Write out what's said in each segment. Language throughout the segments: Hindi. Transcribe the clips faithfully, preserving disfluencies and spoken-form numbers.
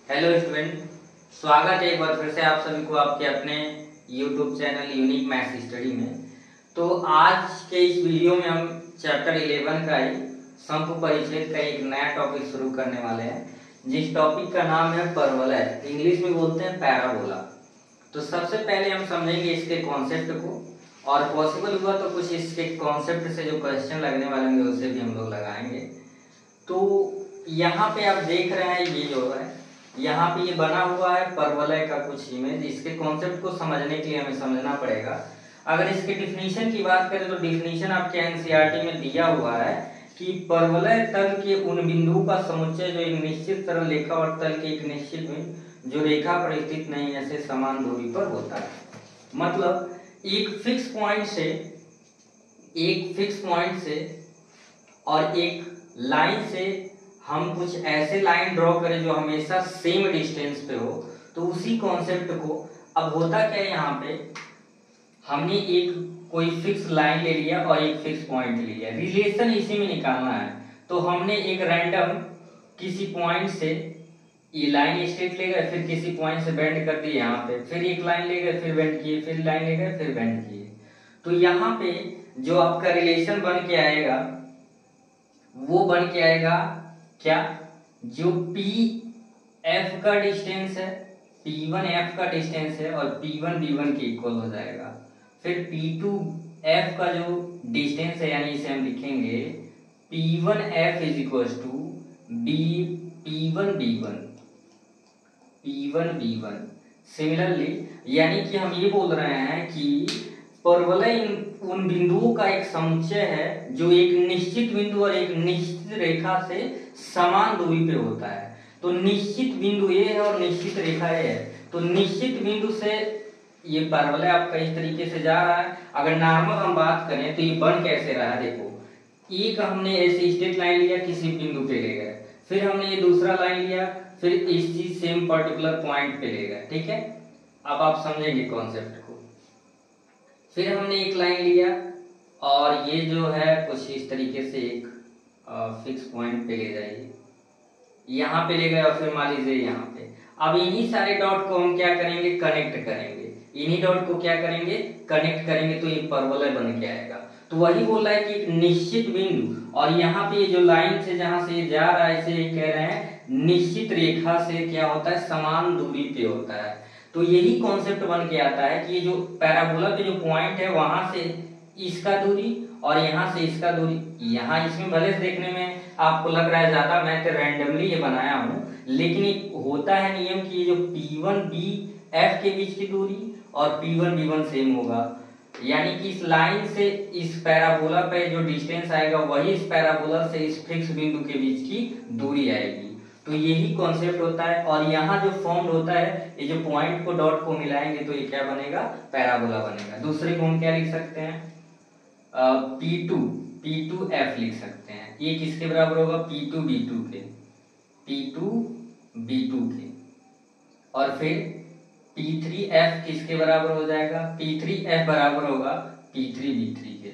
हेलो स्टूडेंट, स्वागत है एक बार फिर से आप सभी को आपके अपने YouTube channel unique maths study में। तो आज के इस वीडियो में हम चैप्टर इलेवन का ही समपरिच्छेद का एक नया टॉपिक शुरू करने वाले हैं, जिस टॉपिक का नाम है परवलय, इंग्लिश में बोलते हैं पैराबोला। तो सबसे पहले हम समझेंगे इसके कॉन्सेप्ट को, और पॉसिबल हुआ तो कुछ इसके कॉन्सेप्ट से जो क्वेश्चन लगने वाले होंगे उसे भी हम लोग लगाएंगे। तो यहाँ पे आप देख रहे हैं, ये जो है यहाँ पे ये बना हुआ है परवलय का कुछ इमेज। इसके कॉन्सेप्ट को समझने के लिए हमें समझना पड़ेगा। अगर इसके डिफिनीशन की बात करें तो डिफिनीशन आपके एनसीईआरटी में दिया हुआ है कि परवलय तल के उन बिंदुओं का समुच्चय जो एक निश्चित सरल रेखा और तल के एक निश्चित बिंदु जो रेखा पर स्थित नहीं है से समान दूरी पर होता है। मतलब एक फिक्स पॉइंट से एक फिक्स पॉइंट से और एक लाइन से हम कुछ ऐसे लाइन ड्रॉ करें जो हमेशा सेम डिस्टेंस पे हो, तो उसी कॉन्सेप्ट को अब होता क्या है, यहाँ पे हमने एक कोई फिक्स लाइन ले लिया और एक फिक्स पॉइंट ले लिया, रिलेशन इसी में निकालना है। तो हमने एक रैंडम किसी पॉइंट से ये लाइन स्ट्रेट ले गए, फिर किसी पॉइंट से बेंड कर दिए यहाँ पे, फिर एक लाइन ले गए, फिर बेंड किए, फिर लाइन ले गए, फिर बेंड किए। तो यहाँ पे जो आपका रिलेशन बन के आएगा वो बन के आएगा क्या, जो पी एफ का डिस्टेंस है, पी वन एफ का डिस्टेंस है और पी वन बी वन के इक्वल हो जाएगा। फिर पी टू एफ का जो डिस्टेंस है, यानी इसे हम लिखेंगे P one F is equal to B P one B one P one B one. Similarly यानी कि हम ये बोल रहे हैं कि परवलय उन बिंदुओं का एक समुच्चय है जो एक निश्चित बिंदु और एक निश्चित रेखा से समान दूरी पे होता है। तो निश्चित बिंदु ये है और निश्चित रेखा ये है। तो निश्चित बिंदु से ये परवलय आपका इस तरीके से जा रहा है। अगर नॉर्मल हम बात करें तो ये बन कैसे रहा है, देखो एक हमने ऐसे स्ट्रेट लाइन लिया, किसी बिंदु पे ले गए, फिर हमने ये दूसरा लाइन लिया, फिर इस चीज सेम पर्टिकुलर पॉइंट पे ले गए। ठीक है, अब आप समझेंगे कॉन्सेप्ट को। फिर हमने एक लाइन लिया और ये जो है कुछ इस तरीके से एक फिक्स पॉइंट पे ले जाइए, यहाँ पे ले गए और फिर मान लीजिए यहाँ पे। अब इन्हीं सारे डॉट को हम क्या करेंगे, कनेक्ट करेंगे। इन्हीं डॉट को क्या करेंगे, कनेक्ट करेंगे, तो ये परवलय बन के आएगा। तो वही बोल रहा है कि एक निश्चित बिंदु और यहाँ पे ये जो लाइन से जहां से जा रहा है इसे कह रहे हैं निश्चित रेखा से क्या होता है, समान दूरी पे होता है। तो यही कॉन्सेप्ट बन के आता है कि ये जो पैराबोला पे जो पॉइंट है वहां से इसका दूरी और यहाँ से इसका दूरी, यहाँ इसमें भले से देखने में आपको लग रहा है ज्यादा, मैं तो रैंडमली ये बनाया हूँ, लेकिन होता है नियम कि ये जो पी वन बी एफ के बीच की दूरी और P one B one same होगा। यानी कि इस लाइन से इस पैराबोला पे जो डिस्टेंस आएगा वही इस पैराबोला से इस फिक्स बिंदु के बीच की दूरी आएगी। तो यही कॉन्सेप्ट होता है। और यहाँ जो फॉर्म होता है, ये जो पॉइंट को डॉट को मिलाएंगे तो ये क्या बनेगा, पैराबोला बनेगा। दूसरे को हम क्या लिख सकते हैं, P two P two F लिख सकते हैं। ये किसके बराबर होगा, पी टू बी टू के, पी टू बी टू के। और फिर पी थ्री एफ किसके बराबर हो जाएगा, पी थ्री एफ बराबर होगा पी थ्री बी थ्री के।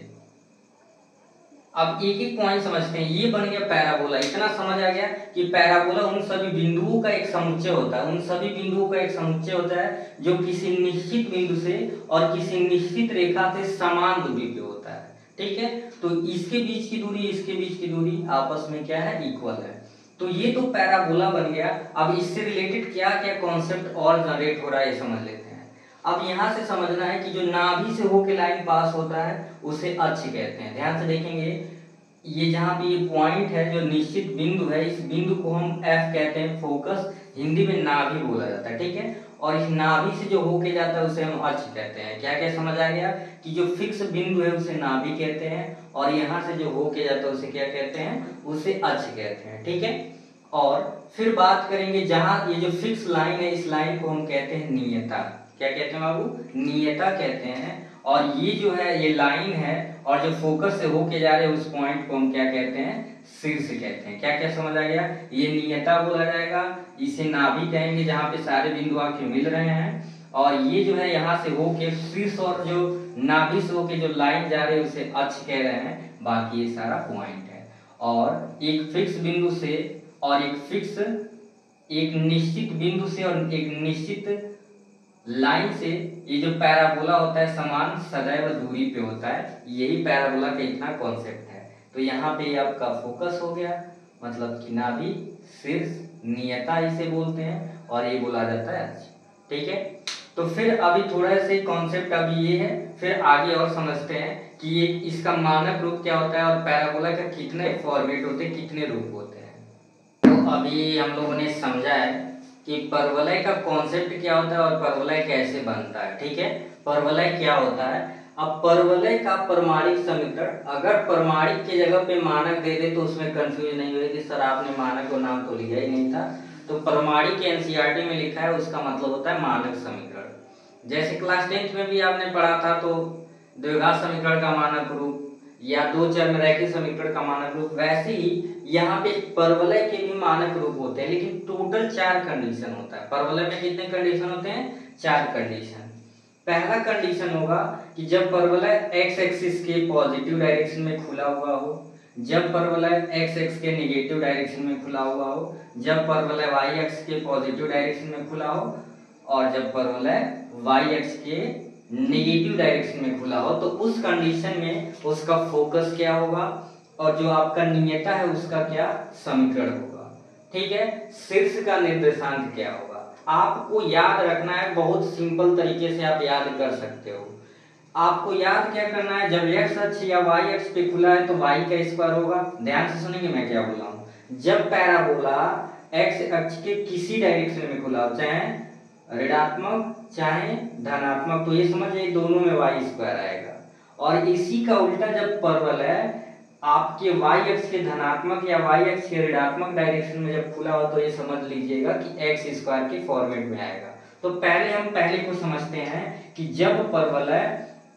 अब एक एक पॉइंट समझते हैं। ये बन गया पैराबोला। इतना समझ आ गया कि पैराबोला उन सभी बिंदुओं का एक समुच्चय होता है, उन सभी बिंदुओं का एक समुच्चय होता है जो किसी निश्चित बिंदु से और किसी निश्चित रेखा से समान दूरी पे होता है। ठीक है, तो इसके बीच की दूरी इसके बीच की दूरी आपस में क्या है, इक्वल है। तो ये तो पैराबोला बन गया। अब इससे रिलेटेड क्या क्या कॉन्सेप्ट और जनरेट हो रहा है ये समझ लेते हैं। अब यहाँ से समझना है कि जो नाभि से होके लाइन पास होता है उसे अक्ष कहते हैं। ध्यान से देखेंगे, ये जहाँ पे ये पॉइंट है जो निश्चित बिंदु है, इस बिंदु को हम एफ कहते हैं, फोकस हिंदी में नाभि बोला जाता है। ठीक है, और इस नाभि से जो होके जाता है उसे हम अक्ष कहते हैं। क्या क्या समझ आ गया कि जो फिक्स बिंदु है उसे नाभि कहते हैं और यहाँ से जो होके जाता है उसे क्या कहते हैं, उसे अक्ष कहते हैं। ठीक है, और फिर बात करेंगे जहाँ ये जो फिक्स लाइन है इस लाइन को हम कहते हैं नियता। क्या कहते हैं बाबू, नियता कहते हैं। और ये जो है ये लाइन है और जो फोकस से होके जा रहे हैं उस पॉइंट को हम क्या कहते हैं, शीर्ष कहते हैं। क्या क्या समझ आ गया, ये नियता बोला जाएगा, इसे नाभि कहेंगे जहाँ पे सारे बिंदु आके मिल रहे हैं। और ये जो है यहाँ से होके शीर्ष और जो नाभि से होके जो लाइन जा रही है उसे अक्ष कह रहे हैं। बाकी ये सारा पॉइंट है। और एक फिक्स बिंदु से और एक फिक्स एक निश्चित बिंदु से और एक निश्चित लाइन से ये जो पैराबोला होता है समान सदैव दूरी पे होता है, यही पैराबोला का इतना कॉन्सेप्ट है। तो यहाँ पे आपका फोकस हो गया, मतलब कि नाभि, शीर्ष, नियता इसे बोलते हैं, और ये बोला जाता है अक्ष। ठीक है, तो फिर अभी थोड़ा से कॉन्सेप्ट अभी ये है, फिर आगे और समझते हैं कि ये इसका मानक रूप क्या होता है और पैराबोला का कितने फॉर्मेट होते हैं, कितने रूप होते हैं। तो अभी हम लोगों ने समझा है कि परवलय का कॉन्सेप्ट क्या होता है और परवलय कैसे बनता है। ठीक है, परवलय क्या होता है। अब परवलय का परमाणिक समीकरण, अगर परमाणिक की जगह पे मानक दे दे तो उसमें कंफ्यूज नहीं हुए कि सर आपने मानक को नाम तो लिया ही नहीं था। तो परमाणिक एनसीईआरटी में लिखा है, उसका मतलब होता है मानक समीकरण। जैसे क्लास टेंथ में भी आपने पढ़ा था, तो द्विघात समीकरण का मानक रूप या दो चर में रैखिक समीकरण का मानक रूप, वैसे ही यहाँ पे परवलय के भी मानक रूप होते हैं, लेकिन टोटल चार कंडीशन होता है। परवलय में कितने कंडीशन होते हैं? चार कंडीशन। पहला कंडीशन होगा कि जब परवलय एक्स एक्सिस के पॉजिटिव डायरेक्शन में खुला हुआ हो, जब परवलय एक्स एक्स के नेगेटिव डायरेक्शन में खुला हुआ हो, जब परवलय वाई एक्स के पॉजिटिव डायरेक्शन में खुला हो, और जब परवलय वाई एक्स के नेगेटिव डायरेक्शन में खुला हो। तो उस कंडीशन में उसका फोकस क्या होगा और जो आपका नियता है उसका क्या समीकरण होगा। ठीक है, शीर्ष का निर्देशांक क्या होगा, आपको याद रखना है। बहुत सिंपल तरीके से आप याद कर सकते हो। आपको याद क्या करना है, जब एक्स अक्ष या वाई अक्ष पे खुला है तो वाई का स्क्वायर होगा। ध्यान से सुनेंगे मैं क्या बोला हूं। जब पैराबोला एक्स अक्ष के किसी डायरेक्शन में खुला हो, चाहे ऋणात्मक चाहे धनात्मक, तो ये समझिए दोनों में वाई स्क्वायर आएगा। और इसी का उल्टा जब परवलय आपके वाई अक्ष के धनात्मक या वाई अक्ष के ऋणात्मक डायरेक्शन में जब खुला हो, तो ये समझ लीजिएगा कि एक्स स्क्वायर के फॉर्मेट में आएगा। तो पहले हम पहले को समझते हैं कि जब परवलय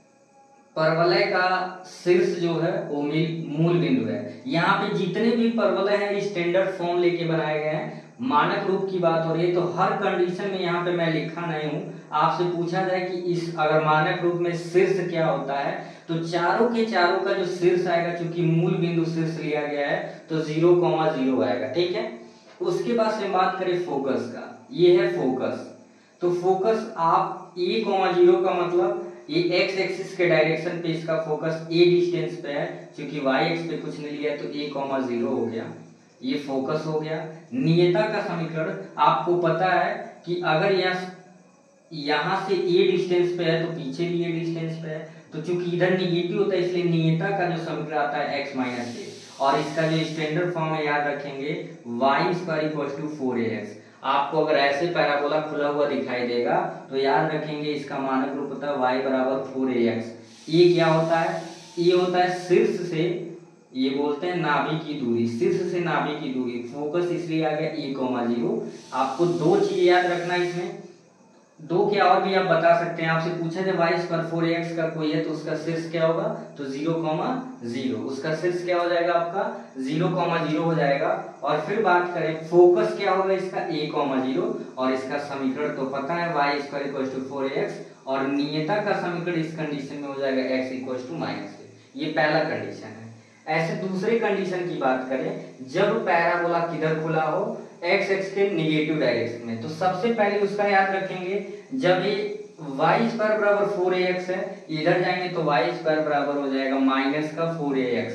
परवलय का शीर्ष जो है वो मूल बिंदु है। यहाँ पे जितने भी परवलय हैं स्टैंडर्ड फॉर्म लेके बनाए गए हैं, मानक रूप की बात हो रही है। तो हर कंडीशन में यहाँ पे मैं लिखा नहीं हूँ, आपसे पूछा जाए कि इस अगर मानक रूप में शीर्ष क्या होता है, तो चारों के चारों का जो शीर्ष आएगा, चूंकि मूल बिंदु शीर्ष लिया गया है, तो जीरो कॉमा जीरो आएगा। ठीक है, उसके बाद से बात करें फोकस का, ये है फोकस। तो फोकस आप ए कॉमा जीरो का मतलब ये एक्स एक्सिस के डायरेक्शन पे इसका फोकस ए डिस्टेंस पे है, क्योंकि वाई एक्स पे कुछ नहीं लिया, तो ए कॉमा जीरो हो गया, ये फोकस हो गया। नियता का समीकरण आपको पता है कि अगर यहाँ यहाँ से ए डिस्टेंस पे है तो पीछे भी ए डिस्टेंस पे है, तो चूंकि इधर निगेटिव होता है इसलिए नियता का जो समीकरण आता है एक्स माइनस ए, और इसका जो स्टैंडर्ड फॉर्म है याद रखेंगे Y square equal to four A X. आपको अगर ऐसे पैराबोला खुला हुआ दिखाई देगा तो याद रखेंगे इसका मानक रूप होता है वाई बराबर फोर ए एक्स। ये क्या होता है? ये होता है शीर्ष से, ये बोलते हैं नाभि की दूरी, शीर्ष से नाभि की दूरी। फोकस इसलिए आ गया ए कॉमा जीरो। आपको दो चीज याद रखना इसमें, दो क्या और भी आप बता सकते हैं। आपसे पूछा जाए Y square four A X का कोई है तो उसका शीर्ष क्या होगा, तो जीरो कॉमा जीरो, उसका शीर्ष क्या हो जाएगा आपका जीरो कॉमा जीरो हो जाएगा। और फिर बात करें फोकस क्या होगा इसका ए कॉमा जीरो, और इसका समीकरण तो पता है Y square equal to four A X, और नियता का समीकरण इस कंडीशन में हो जाएगा X equal to minus A. ये पहला कंडीशन है। ऐसे दूसरे कंडीशन की बात करें, जब पैराबोला किधर खुला हो, एक्स एक्स के निगेटिव डायरेक्शन में, तो सबसे पहले उसका याद रखेंगे जब ये वाई स्क्वायर बराबर फोर ए एक्स है, इधर जाएंगे तो वाई स्क्वायर बराबर हो जाएगा माइनस का फोर ए एक्स।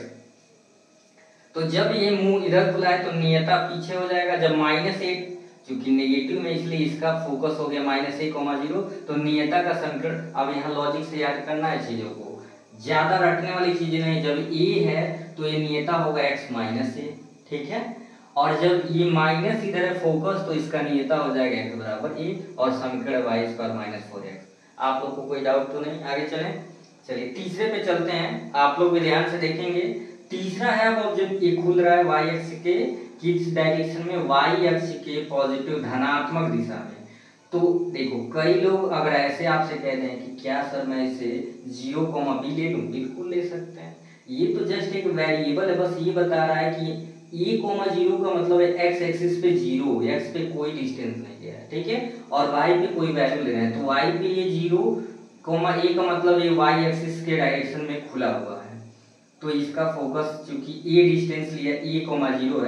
तो जब ये मुंह इधर खुला है तो नियता पीछे हो जाएगा। जब माइनस एट, क्योंकि नेगेटिव में इसलिए इसका फोकस हो गया माइनस ए कॉमा जीरो, तो नियता का समीकरण, अब यहाँ लॉजिक से याद करना है चीजों को, ज्यादा रटने वाली चीजें नहीं। जब ए है तो ये नियता होगा एक्स माइनस ए, ठीक है, और जब ये माइनस इधर है फोकस, तो इसका नियता हो जाएगा एक्स बराबर ए, और समीकरण Y square minus four X. आप लोग को कोई डाउट तो नहीं? आगे चलें, चलिए तीसरे पे चलते हैं, आप लोग भी ध्यान से देखेंगे। तीसरा है, अब जब ये खुल रहा है वाई अक्ष के किस डायरेक्शन में, वाई अक्ष के पॉजिटिव धनात्मक दिशा में। तो देखो कई लोग अगर ऐसे आपसे कह दें कि क्या सर मैं इसे जीरो कॉमा बी ले लूं, बिल्कुल ले सकते हैं। ये तो जस्ट एक वेरिएबल है, बस ये बता रहा है कि ए कोमा जीरो का मतलब है एक्स एक्सिस पे जीरो, एक्स पे कोई डिस्टेंस नहीं दिया है, ठीक है, और वाई पे कोई वैल्यू ले रहे हैं, तो वाई पे ये जीरो कोमा ए का मतलब ये वाई एक्सिस के डायरेक्शन में खुला हुआ है। तो इसका फोकस चूंकि ए डिस्टेंस लिया, ए कोमा जीरो है।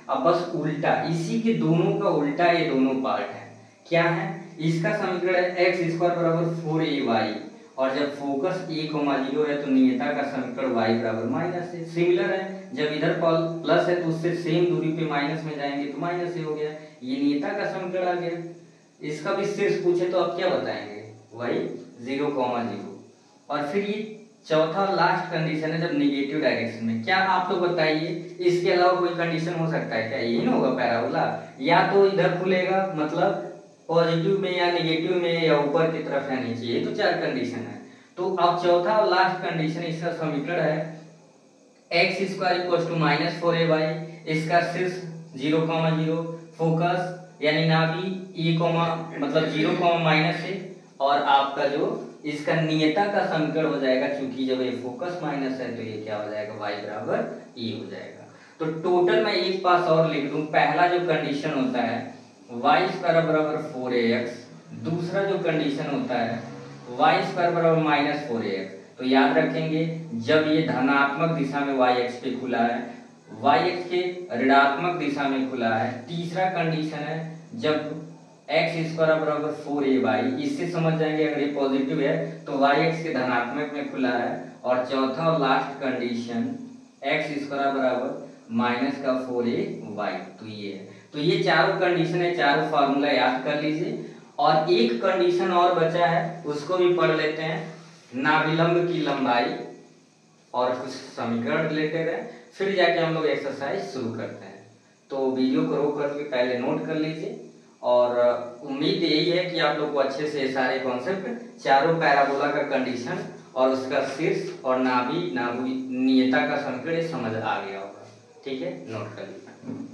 अब बस उल्टा, इसी के दोनों का उल्टा ये दोनों पार्ट है। क्या है? इसका समीकरण है एक्स स्क्वायर बराबर फोर ए वाई, और जब फोकस ए कोमा जीरो है तो नियता का समीकरण y बराबर माइनस है। सिमिलर है, जब इधर प्लस है तो उससे सेम दूरी पे माइनस में जाएंगे तो माइनस ही हो गया, ये नियता का समीकरण आ गया। इसका भी शीर्ष पूछे तो आप क्या बताएंगे? y zero comma zero. और फिर ये चौथा लास्ट कंडीशन है जब निगेटिव डायरेक्शन में। क्या आप लोग बताइए, इसके अलावा कोई कंडीशन हो सकता है क्या? यही ना होगा पैराबोला, या तो इधर खुलेगा मतलब पॉजिटिव में या नेगेटिव में या ऊपर की तरफ या नीचे, ये तो चार कंडीशन है। तो अब चौथा और लास्ट कंडीशन इसका समीकरण है X square equal to minus four A Y, इसका शीर्ष जीरो कॉमा जीरो, फोकस यानी नाभि ए कॉमा मतलब जीरो कॉमा माइनस है, और आपका जो इसका नियता का समीकरण हो जाएगा, क्योंकि जब ये फोकस माइनस है तो ये क्या हो जाएगा? y बराबर e हो जाएगा। तो टोटल मैं एक पास और लिख दूं, पहला जो कंडीशन होता है वाई स्क्वायर बराबर फोर ए एक्स, दूसरा जो कंडीशन होता है वाई स्क्वायर बराबर माइनस फोर ए एक्स। तो याद रखेंगे जब ये धनात्मक दिशा में वाई एक्स पे खुला है, वाई एक्स के ऋणात्मक दिशा में खुला है। तीसरा कंडीशन है जब एक्स स्क्वायर बराबर फोर ए वाई, इससे समझ जाएंगे अगर ये पॉजिटिव है तो वाई एक्स के धनात्मक में खुला है। और चौथा और लास्ट कंडीशन एक्स स्क्वायर बराबर माइनस का फोर ए वाई, तो ये है। तो ये चारों कंडीशन है, चारों फार्मूला याद कर लीजिए। और एक कंडीशन और बचा है, उसको भी पढ़ लेते हैं। नाभिलंब की लंबाई और कुछ समीकरण रिलेटेड है, फिर जाके हम लोग एक्सरसाइज शुरू करते हैं। तो वीडियो को रोक करके पहले नोट कर लीजिए, और उम्मीद यही है कि आप लोग को अच्छे से सारे कॉन्सेप्ट, चारों पैराबोला का कंडीशन और उसका शीर्ष और नाभि नाभि नियता का समीकरण समझ आ गया होगा। ठीक है, नोट कर लीजिए।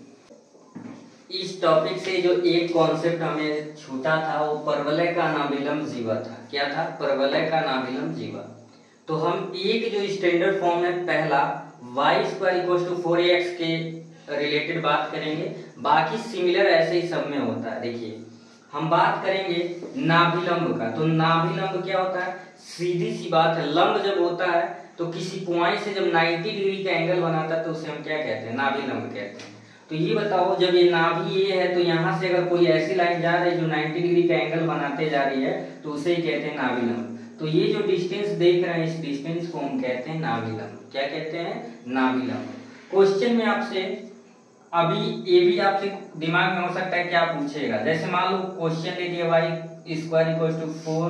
इस टॉपिक से जो एक कॉन्सेप्ट हमें छूटा था वो परवलय का नाभिलंब जीवा था। क्या था? परवलय का नाभिलंब जीवा। तो हम एक जो स्टैंडर्ड फॉर्म है पहला Y square equal to four A X के रिलेटेड बात करेंगे, बाकी सिमिलर ऐसे ही सब में होता है। देखिए हम बात करेंगे नाभिलंब का। तो नाभिलंब क्या होता है? सीधी सी बात है, लंब जब होता है तो किसी पॉइंट से जब नब्बे डिग्री का एंगल बनाता है तो उसे हम क्या कहते हैं? नाभिलंब कहते हैं। तो ये बताओ जब ये नाभि ये है तो यहाँ से अगर कोई ऐसी लाइन जा रही है जो नब्बे डिग्री का एंगल बनाते जा रही है तो उसे ही कहते हैं नाभिलंब। तो ये जो डिस्टेंस देख रहे हैं इस डिस्टेंस को हम कहते हैं नाभिलंब। क्या कहते हैं? नाभिलंब। क्वेश्चन में आपसे अभी ये भी आपसे दिमाग में हो सकता है क्या पूछेगा, जैसे मान लो क्वेश्चन दे दिया Y square equal to four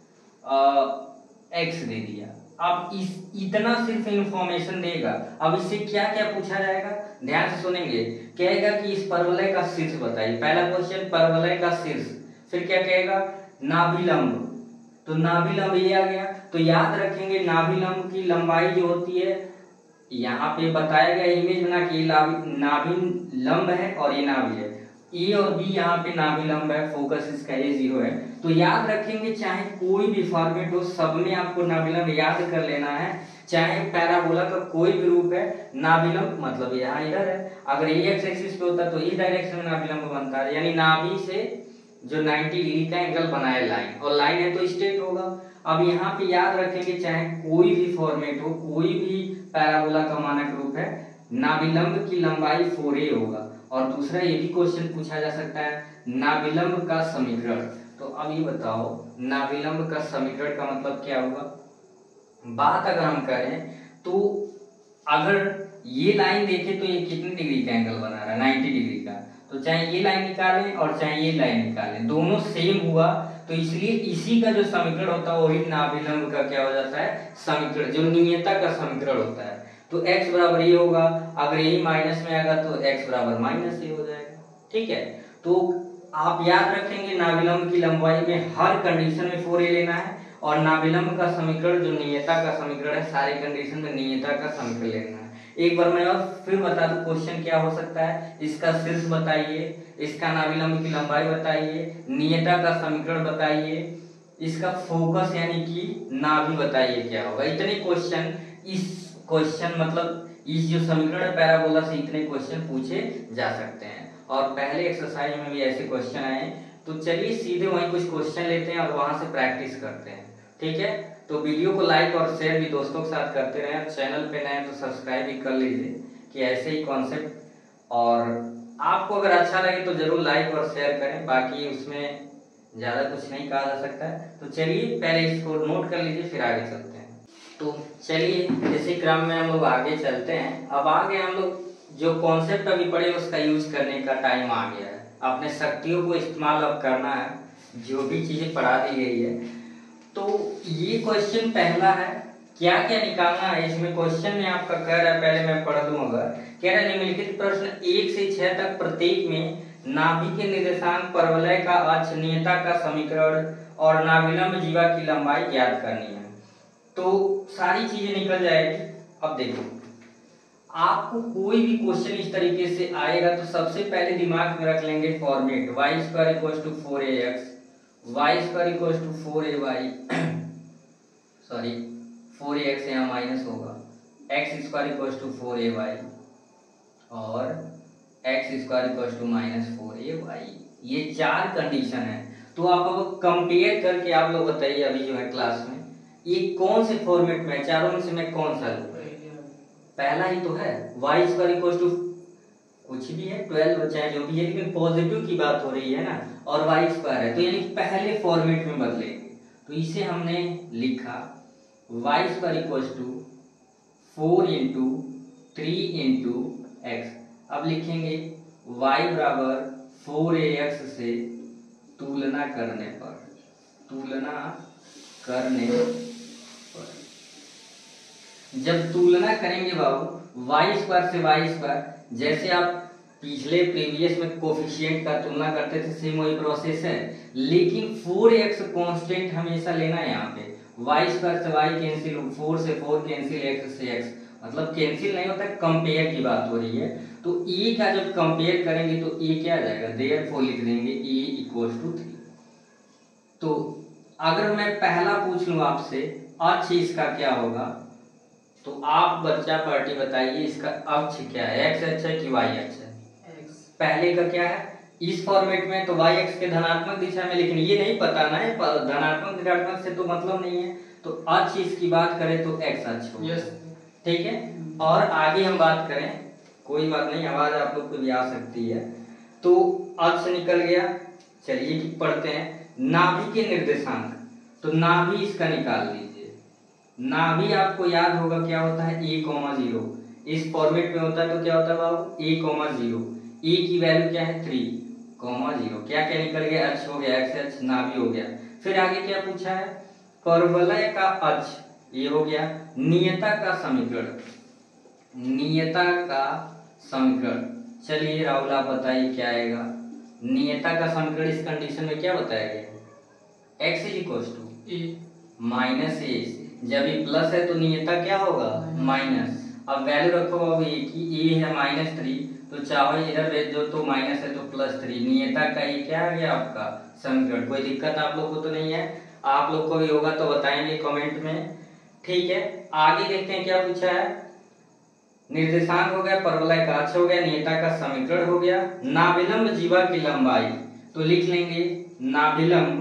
X दे दिया। अब इस इतना सिर्फ इंफॉर्मेशन देगा, अब इससे क्या क्या पूछा जाएगा? ध्यान से सुनेंगे। कहेगा कि इस परवलय का शीर्ष बताइए, पहला क्वेश्चन परवलय का शीर्ष। फिर क्या कहेगा? नाभिलंब। तो नाभिलंब ये आ गया। तो याद रखेंगे नाभिलंब की लंबाई जो होती है, यहाँ पे बताया गया इमेज बना कि नाभिलंब है और ये नाभि है, ए और बी यहाँ पे नाभिलंब है, फोकस इसका ए जीरो है। तो याद रखेंगे चाहे कोई भी फॉर्मेट हो सब में आपको नाभिलंब याद कर लेना है। चाहे पैराबोला का कोई भी रूप है, नाभिलंब मतलब यहाँ इधर है, अगर ये एक्स एक्सिस पे होता तो इस डायरेक्शन में नाभिलंब बनता है, यानी नाभि से जो नब्बे डिग्री का एंगल बनाए लाइन, और लाइन है तो स्ट्रेट होगा। अब यहाँ पे याद रखेंगे चाहे कोई भी फॉर्मेट हो, कोई भी पैराबोला का मानक रूप है, नाभिलंब की लंबाई फोर ए होगा। और दूसरा ये भी क्वेश्चन पूछा जा सकता है नाभिलंब का समीकरण। तो अब ये बताओ नाभिलंब का समीकरण का मतलब क्या होगा? बात अगर हम करें तो अगर ये लाइन देखें तो ये कितने डिग्री का एंगल बना रहा है? नब्बे डिग्री का। तो चाहे ये लाइन निकालें और चाहे ये लाइन निकालें, दोनों सेम हुआ, तो इसलिए इसी का जो समीकरण होता है वही नाभिलंब का क्या हो जाता है? समीकरण, जो नियता का समीकरण होता है। तो x बराबर ये होगा, अगर यही माइनस में आएगा तो x बराबर माइनस ये हो जाएगा। ठीक है, तो आप याद रखेंगे नाभिलंब की लंबाई में हर कंडीशन में फोर ए लेना है, और नाभिलंब का समीकरण जो नियता का समीकरण है सारे कंडीशन में नियता का समीकरण लेना है। एक बार मैं और फिर बता दूं क्वेश्चन क्या हो सकता है। इसका शीर्ष बताइए, इसका नाभिलंब की लंबाई बताइए, नियता का समीकरण बताइए, इसका फोकस यानी कि नाभि बताइए क्या होगा। इतने क्वेश्चन इस क्वेश्चन मतलब इस जो समीकरण है पैराबोला से इतने क्वेश्चन पूछे जा सकते हैं। और पहले एक्सरसाइज में भी ऐसे क्वेश्चन आए, तो चलिए सीधे वहीं कुछ क्वेश्चन लेते हैं और वहां से प्रैक्टिस करते हैं। ठीक है, तो वीडियो को लाइक और शेयर भी दोस्तों के साथ करते रहें। चैनल पे नए तो सब्सक्राइब भी कर लीजिए कि ऐसे ही कॉन्सेप्ट और आपको अगर अच्छा लगे तो जरूर लाइक और शेयर करें, बाकी उसमें ज़्यादा कुछ नहीं कहा जा सकता है। तो चलिए पहले इसको नोट कर लीजिए, फिर आगे चलते हैं। तो चलिए इसी क्रम में हम लोग आगे चलते हैं। अब आगे हम लोग जो कॉन्सेप्ट अभी पढ़े उसका यूज करने का टाइम आ गया है। अपने शक्तियों को इस्तेमाल अब करना है, जो भी चीज़ें पढ़ा दी गई है। तो ये क्वेश्चन पहला है, क्या क्या निकालना है इसमें। क्वेश्चन में आपका कह रहा है, पहले मैं पढ़ दूं। अगर कह रहा है निम्नलिखित प्रश्न एक से छह तक प्रत्येक में नाभि के निर्देशांक, परवलय का अक्ष, नियता का समीकरण और नाभिलंब जीवा की लंबाई ज्ञात करनी है। तो सारी चीजें निकल जाएगी। अब देखो, आपको कोई भी क्वेश्चन इस तरीके से आएगा तो सबसे पहले दिमाग में रख लेंगे format, Y square equal to four A X, Y square equal to four A Y, sorry four A X यहाँ माइनस होगा, X square equal to four A Y और X square equal to minus four A Y. ये चार कंडीशन है। तो आप अब कंपेयर करके आप लोग बताइए अभी जो है क्लास में ये कौन से फॉर्मेट में, चारों में से मैं कौन सा लूँ। पहला ही तो है, वाई स्क्वायर इक्वल टू कुछ भी है, ट्वेल्व चाहे जो भी है, लेकिन पॉजिटिव की बात हो रही है ना, और वाई स्क्वायर है तो यानी पहले फॉर्मेट में बदलेंगे। तो इसे हमने लिखा Y square equal to four into three into X. अब लिखेंगे y बराबर फोर ए एक्स से तुलना करने पर, तुलना करने पर जब तुलना करेंगे बाबू वाई स्क्वायर से वाई स्क्वायर, जैसे आप पिछले प्रीवियस में कोफिशिएंट का तुलना करते थे, सेम वही प्रोसेस है। लेकिन फोर एक्स कांस्टेंट हमेशा लेना है। यहाँ पे वाई स्क्वायर से वाई कैंसिल, फोर से फोर कैंसिल, एक्स से एक्स, मतलब कैंसिल नहीं होता, कंपेयर की बात हो रही है। तो ए का जब कंपेयर करेंगे तो ए क्या आ जाएगा, देयरफॉर लिख देंगे ए इक्वल टू थ्री। तो अगर मैं पहला पूछ लूं आपसे अक्ष इसका क्या होगा, तो आप बच्चा पार्टी बताइए इसका अक्ष क्या है, एक्स अक्ष है कि वाई अक्ष है। पहले का क्या है इस फॉर्मेट में, तो वाई एक्स के धनात्मक दिशा में, लेकिन ये नहीं पता ना है धनात्मक ऋणात्मक से तो मतलब नहीं है। तो अक्ष इसकी बात करें तो एक्स अक्ष होगा, ठीक है। और आगे हम बात करें, कोई बात नहीं, आवाज आप लोग को भी आ सकती है। तो अक्ष निकल गया। चलिए कि पढ़ते हैं नाभि के निर्देशांक। तो नाभि इसका निकाल लीजिए। नाभि आपको याद होगा क्या होता है, ए कॉमा जीरो। इस फॉर्मेट में होता है तो क्या होता है बाबू, ए कॉमा जीरो। ए की वैल्यू क्या है, थ्री कॉमा जीरो। क्या क्या निकल गया, अक्ष हो गया, एक्स अक्ष, नाभि हो गया। फिर आगे क्या पूछा है, परवलय का अक्ष, ये हो गया। नियता का समीकरण, नियता का समीकरण। चलिए राहुल आप बताइए क्या आएगा। नियता का समीकरण इस कंडीशन में क्या बताया गया, X is equal to A minus A. जब ये प्लस है तो नियता क्या होगा, माइनस। अब वैल्यू रखो अब ए की, ए है माइनस थ्री, तो चाहे इधर भेज दो तो माइनस है तो प्लस थ्री। नियता का ये क्या आ गया आपका समीकरण। कोई दिक्कत आप लोग को तो नहीं है, आप लोग को भी होगा तो बताएंगे कमेंट में, ठीक है। आगे देखते हैं क्या पूछा है। निर्देशांक हो गया, परवलय का अक्ष हो गया, नियता का समीकरण हो गया, नाभिलंब जीवा की लंबाई। तो लिख लेंगे नाभिलंब,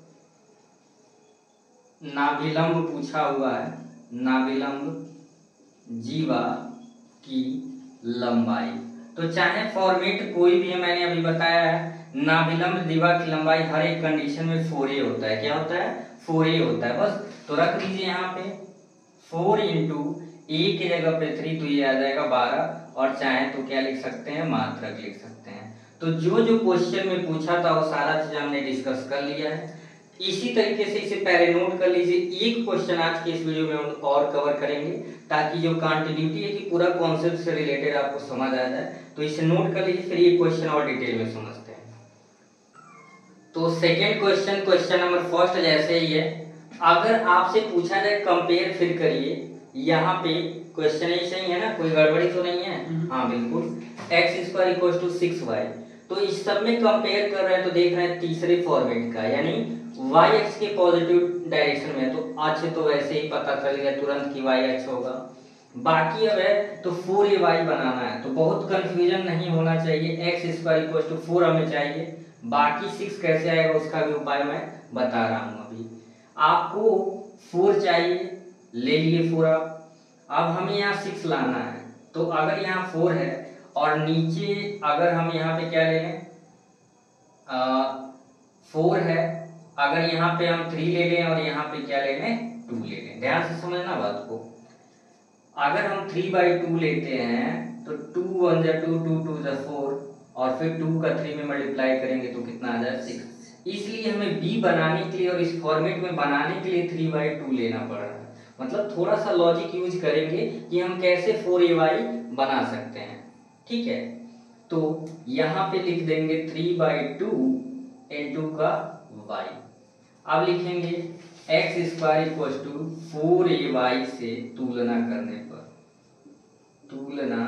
नाभिलंब पूछा हुआ है, नाभिलंब जीवा की लंबाई। तो चाहे फॉर्मेट कोई भी है, मैंने अभी बताया है नाभिलंब जीवा की लंबाई हर एक कंडीशन में फोर ए होता है। क्या होता है, फोर ए होता है बस। तो रख दीजिए यहाँ पे फोर इंटू ए की जगह पे थ्री, तो ये आ जाएगा बारह। और चाहे तो क्या लिख सकते हैं, मात्रक लिख सकते हैं। तो जो जो क्वेश्चन में पूछा था वो सारा चीज हमने डिस्कस कर लिया है। इसी तरीके से इसे पहले नोट कर लीजिए। एक क्वेश्चन आज के इस वीडियो में हम और कवर करेंगे ताकि जो कंटिन्यूटी है कि पूरा कॉन्सेप्ट से रिलेटेड आपको समझ आ जाए। तो इसे नोट कर लीजिए, फिर ये क्वेश्चन और डिटेल में समझते हैं। तो second question, question number first जैसे ही है, अगर आपसे पूछा जाए कंपेयर, फिर करिए। यहाँ पे क्वेश्चन ही सही है ना, कोई गड़बड़ी तो नहीं है। हाँ बिल्कुल, X square equal to six Y. तो इस सब में कंपेयर कर रहे हैं तो देख रहे हैं तीसरे फॉर्मेट का, यानी y एक्स के पॉजिटिव डायरेक्शन में। तो अक्ष तो वैसे ही पता चल गया तुरंत कि y अक्ष होगा। बाकी अब है तो फोर ए वाई बनाना है, तो बहुत कंफ्यूजन नहीं होना चाहिए। X square equal to four हमें चाहिए, बाकी सिक्स कैसे आएगा उसका भी उपाय मैं बता रहा हूँ अभी। आपको फोर चाहिए, ले लिए फोर। आप अब हमें यहाँ सिक्स लाना है। तो अगर यहाँ फोर है और नीचे अगर हम यहाँ पे क्या ले लें, फोर है, अगर यहाँ पे हम थ्री ले लें और यहाँ पे क्या ले लें, टू ले लें। ध्यान से समझना बात को। अगर हम थ्री बाई टू लेते हैं तो टू वन जा टू, टू टू जा फोर, और फिर टू का थ्री में मल्टीप्लाई करेंगे तो कितना आ जाए, सिक्स। इसलिए हमें बी बनाने के लिए और इस फॉर्मेट में बनाने के लिए थ्री बाई टू लेना पड़ रहा है। मतलब थोड़ा सा लॉजिक यूज करेंगे कि हम कैसे फोर ए वाई बना सकते हैं। ठीक है, तो यहाँ पे लिख देंगे थ्री बाई टू इंटू का वाई। अब लिखेंगे X square equal to four A Y से तुलना करने पर, तुलना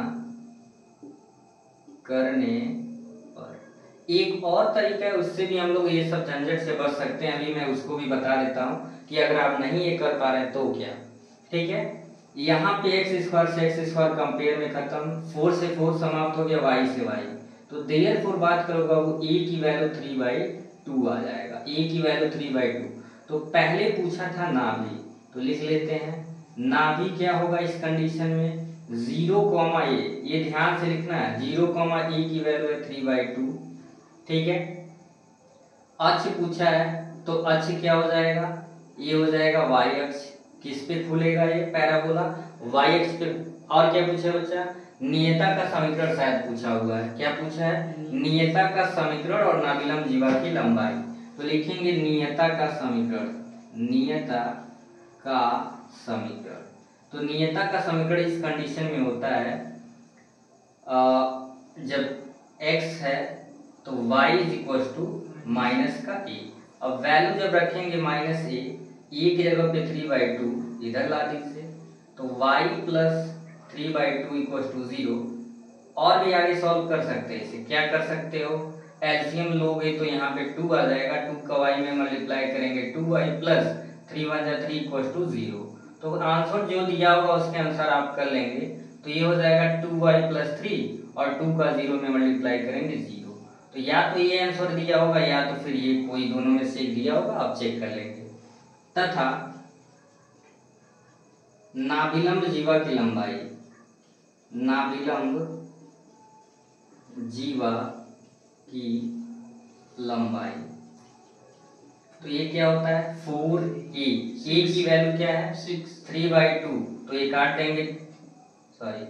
करने पर एक और तरीका है, उससे भी हम लोग ये सब झंझट से बच सकते हैं। अभी मैं उसको भी बता देता हूँ कि अगर आप नहीं ये कर पा रहे हैं तो क्या। ठीक है, यहाँ पे एक्स स्क्वायर से एक्स स्क्वायर कंपेयर में खत्म, फोर से फोर समाप्त हो गया, वाई से वाई, तो देयरफॉर बात करोगे वो ए की वैल्यू थ्री बाई टू आ जाएगा। ए की वैल्यू थ्री बाई टू। तो पहले पूछा था नाभि, तो लिख लेते हैं नाभि क्या होगा इस कंडीशन में, जीरो कॉमा ए, ये ध्यान से लिखना है, जीरो कॉमा ए की वैल्यू है थ्री बाई टू। ठीक है, अक्ष पूछा है तो अक्ष क्या हो जाएगा, ये हो जाएगा वाई अक्ष। किस पे खुलेगा ये पैराबोला, वाई अक्ष पे। और क्या पूछा बच्चा, नियता का समीकरण शायद पूछा हुआ है। क्या पूछा है, नियता का समीकरण और नाभिलंब जीवा की लंबाई। तो लिखेंगे नियता का समीकरण, नियता का समीकरण। तो नियता का समीकरण इस कंडीशन में होता है आ, जब x है तो y is equal to minus का a। अब वैल्यू जब रखेंगे माइनस a, a की जगह पे थ्री बाई टू इधर ला दीजिए, तो y plus three by two equal to zero. और भी आगे सॉल्व कर सकते हैं इसे। क्या कर सकते हो, एलसीएम लोगे तो यहाँ पे टू आ जाएगा, टू का y में मल्टीप्लाई करेंगे two Y plus three one जा थ्री इक्वल टू जीरो। तो आंसर जो दिया होगा उसके अनुसार आप कर लेंगे। तो ये हो जाएगा टू वाई प्लस थ्री और टू का जीरो में मल्टीप्लाई करेंगे जीरो। तो या तो ये आंसर दिया होगा या तो फिर ये कोई दोनों में से दिया होगा, आप चेक कर लेंगे। तथा नाभिलंब जीवा की लंबाई, नाभिलंब जीवा की लंबाई, तो ये क्या होता है फोर ए, ए की वैल्यू क्या है सिक्स, थ्री बाई टू, तो ये काट देंगे, सॉरी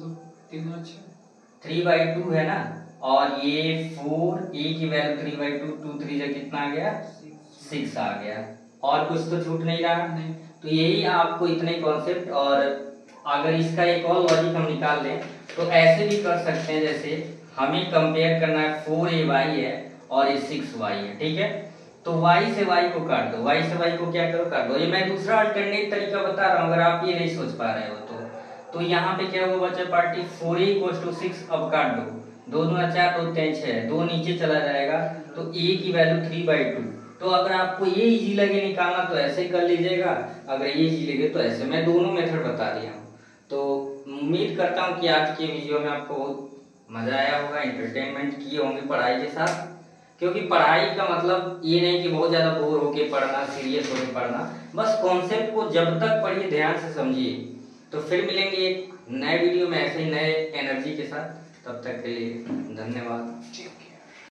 थ्री बाई टू है ना, और ये फोर, ए की value three by two, two three से कितना आ गया सिक्स आ गया। और कुछ तो छूट नहीं रहा। नहीं। तो यही आपको इतने कॉन्सेप्ट, और अगर इसका एक और लॉजिक हम निकाल लें तो ऐसे भी कर सकते हैं, जैसे हमें कंपेयर करना है फोर ए वाई है और ये सिक्स वाई है। ठीक है, तो y से y को काट दो, y से y को क्या करो काट दो। ये मैं दूसरा अल्टरनेट तरीका बता रहा हूँ, अगर आप ये नहीं सोच पा रहे हो तो तो यहाँ पे क्या होगा बच्चा party, four A equal to six, अब काट दो, दो दूना चार, दो तीन छः, दो नीचे चला जाएगा, तो a की वैल्यू थ्री बाई टू। तो अगर आपको ये इजी लगे निकालना तो ऐसे कर लीजिएगा, अगर ये इजी लगे तो ऐसे। मैं दोनों मेथड बता दिया हूँ। तो उम्मीद करता हूँ कि आज के वीडियो में आपको मजा आया होगा, एंटरटेनमेंट किए होंगे पढ़ाई के साथ। क्योंकि पढ़ाई का मतलब ये नहीं कि बहुत ज़्यादा बोर होके पढ़ना, सीरियस होके पढ़ना, बस कॉन्सेप्ट को जब तक पढ़िए ध्यान से समझिए। तो फिर मिलेंगे एक नए वीडियो में ऐसे ही नए एनर्जी के साथ। तब तक के लिए धन्यवाद।